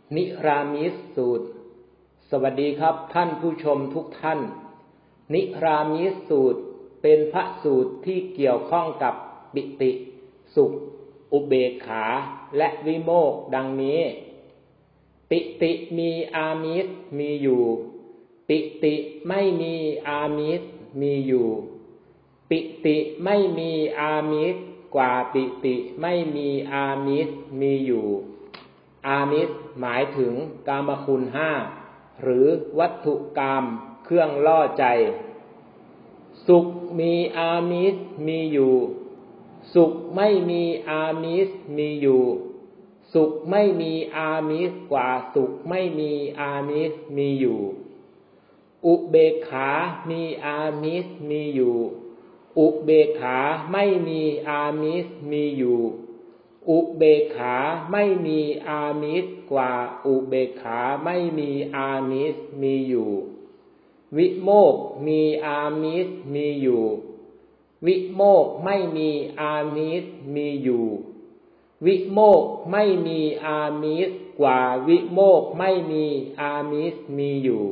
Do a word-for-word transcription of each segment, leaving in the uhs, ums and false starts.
นิรามิตสูตรสวัสดีครับท่านผู้ชมทุกท่านนิรามิตสูตรเป็นพระสูตรที่เกี่ยวข้องกับปิติสุขอุเบกขาและวิโมกข์ดังนี้ปิติมีอามิตรมีอยู่ปิติไม่มีอามิตรมีอยู่ปิติไม่มีอามิตรกว่าปิติไม่มีอามิตรมีอยู่อามิตรหมายถึงกามคุณห้าหรือวัตถุกรรมเครื่องล่อใจสุขมีอามิตรมีอยู่สุขไม่มีอามิตรมีอยู่สุขไม่มีอามิตรกว่าสุขไม่มีอามิตรมีอยู่อุเบกขามีอามิตรมีอยู่อุเบกขาไม่มีอามิตรมีอยู่อุเบกขาไม่มีอามิตรกว่าอุเบกขาไม่มีอามิตรมีอยู่วิโมกข์มีอามิตรมีอยู่วิโมกข์ไม่มีอามิตรมีอยู่วิโมกข์ไม่มีอามิตรกว่าวิโมกข์ไม่มีอามิตรมีอยู่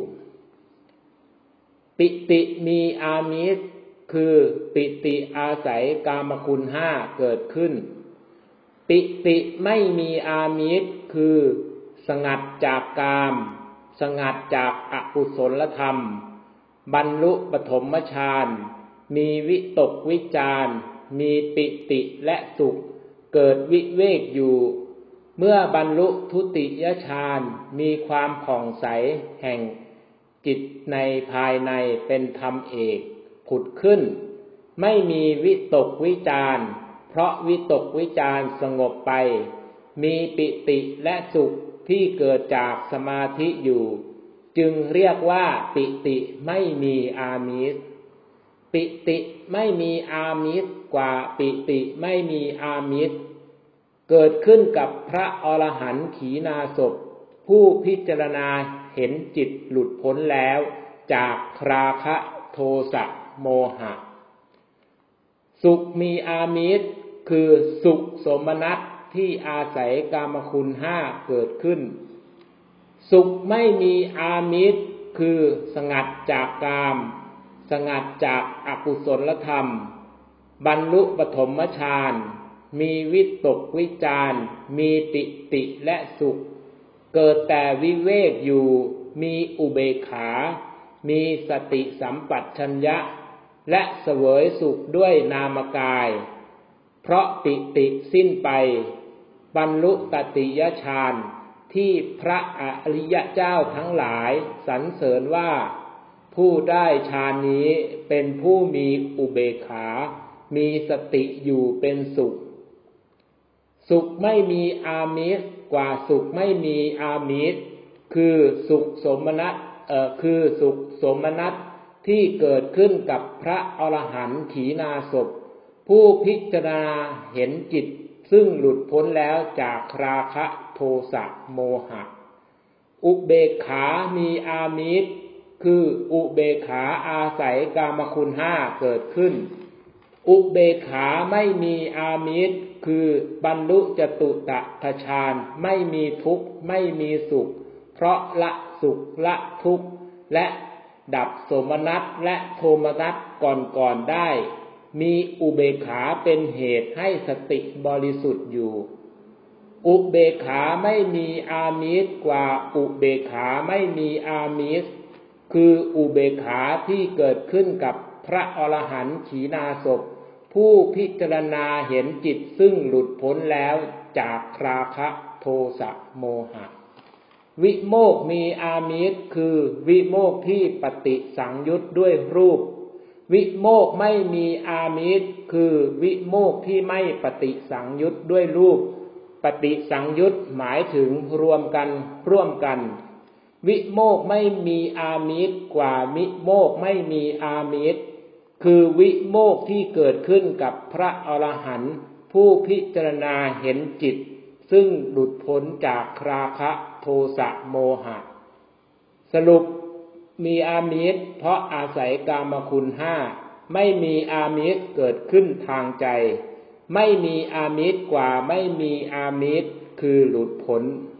ปิติมีอามิตรคือปิติอาศัยกามคุณห้าเกิดขึ้นปิติไม่มีอามิตรคือสงัดจากกามสงัดจากอกุศลธรรมบรรลุปฐมฌานมีวิตกวิจารมีปิติและสุขเกิดวิเวกอยู่เมื่อบรรลุทุติยฌานมีความผ่องใสแห่งจิตในภายในเป็นธรรมเอกผุดขึ้นไม่มีวิตกวิจารเพราะวิตกวิจารสงบไปมีปิติและสุขที่เกิดจากสมาธิอยู่จึงเรียกว่าปิติไม่มีอามิตรปิติไม่มีอามิตรกว่าปิติไม่มีอามิตรเกิดขึ้นกับพระอรหันต์ขีณาสพผู้พิจารณาเห็นจิตหลุดพ้นแล้วจากราคะโทสะโมหะสุขมีอามิตรคือสุขสมนัสที่อาศัยกามคุณห้าเกิดขึ้นสุขไม่มีอามิตรคือสงัดจากกามสงัดจากอกุศลธรรมบรรลุปฐมฌานมีวิตกวิจารมีปิติและสุขเกิดแต่วิเวกอยู่มีอุเบกขามีสติสัมปชัญญะและเสวยสุขด้วยนามกายเพราะปิติสิ้นไปบรรลุตติยฌานที่พระอริยเจ้าทั้งหลายสรรเสริญว่าผู้ได้ฌานนี้เป็นผู้มีอุเบกขามีสติอยู่เป็นสุขสุขไม่มีอามิตรกว่าสุขไม่มีอามิตรคือสุขสมนัสเอ่อคือสุขสมนัสที่เกิดขึ้นกับพระอรหันต์ขีณาสพผู้พิจารณาเห็นจิตซึ่งหลุดพ้นแล้วจากราคะโทสะโมหะอุเบกขามีอามิตรคืออุเบกขาอาศัยกามคุณห้าเกิดขึ้นอุเบกขาไม่มีอามิตรคือบรรลุจตุตถฌานไม่มีทุกข์ไม่มีสุขเพราะละสุขละทุกข์และดับโสมนัสและโทมนัสก่อนๆได้มีอุเบกขาเป็นเหตุให้สติบริสุทธิ์อยู่อุเบกขาไม่มีอามิตรกว่าอุเบกขาไม่มีอามิตรคืออุเบกขาที่เกิดขึ้นกับพระอรหันต์ขีณาสพผู้พิจารณาเห็นจิตซึ่งหลุดพ้นแล้วจากราคะโทสะโมหะวิโมกข์มีอามิตรคือวิโมกข์ที่ปฏิสังยุตด้วยรูปวิโมกข์ไม่มีอามิตรคือวิโมกข์ที่ไม่ปฏิสังยุตด้วยรูปปฏิสังยุตหมายถึงรวมกันร่วมกันวิโมกข์ไม่มีอามิตรกว่าวิโมกข์ไม่มีอามิตรคือวิโมกข์ที่เกิดขึ้นกับพระอรหันต์ผู้พิจารณาเห็นจิตซึ่งหลุดพ้นจากราคะโทสะโมหะสรุปมีอามิตรเพราะอาศัยกามคุณห้าไม่มีอามิตรเกิดขึ้นทางใจไม่มีอามิตรกว่าไม่มีอามิตรคือหลุดพ้น